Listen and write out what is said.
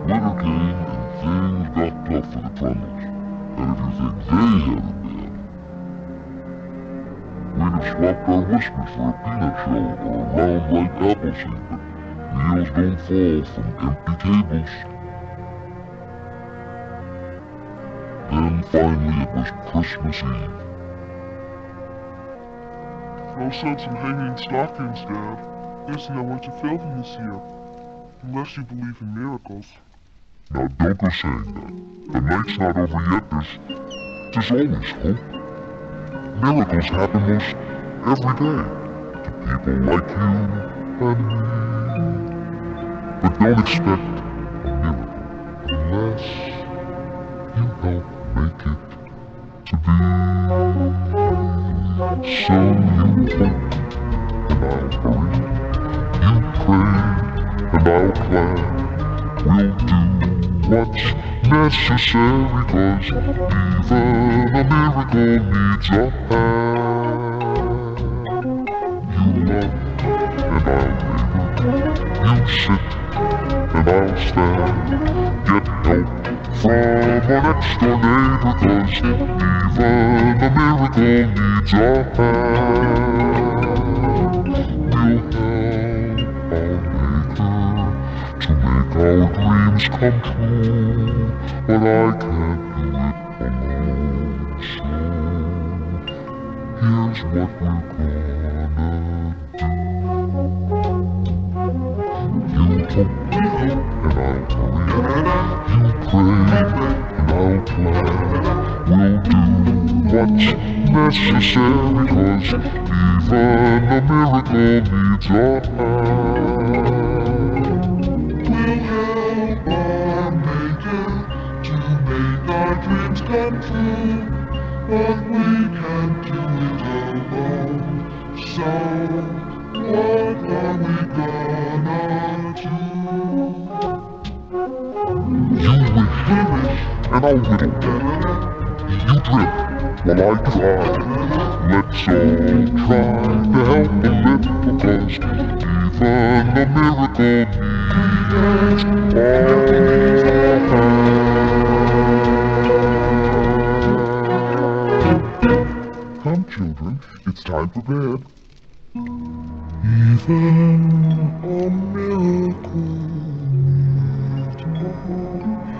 winter came and things got tough for the Trundles. And if you think they had it bad, we'd have swapped our whiskers for a peanut shell or a round ripe apple seed, but meals don't fall from empty tables. Then finally it was Christmas Eve. No sense in hanging stockings, Dad. There's nowhere to fill them this year. Unless you believe in miracles. Now don't go saying that. The night's not over yet. There's always hope. Miracles happen most every day to people like you and me. But don't expect a miracle unless you help make it to be. So you hope and I'll hurry. You pray and I'll plan. We'll do what's necessary, 'cause even a miracle needs a hand. You love and I'll labor. You sit and I'll stand. Get help from an next door neighbor, 'cause even a miracle needs a hand. We'll help our Maker to make our dreams come true, but I can't do it alone, so here's what we're gonna do. You hope and I'll hurry. You pray and I'll plan. We'll do what's necessary, 'cause even a miracle needs a hand. We'll help our Maker to make our dreams come true, but we can't do it alone. So what are we gonna do? You wish and I'll whittle. You drip while I try. Let's all try to help a little, 'cause even a miracle needs a hand. Come children, it's time for bed. Even a miracle needs a hand.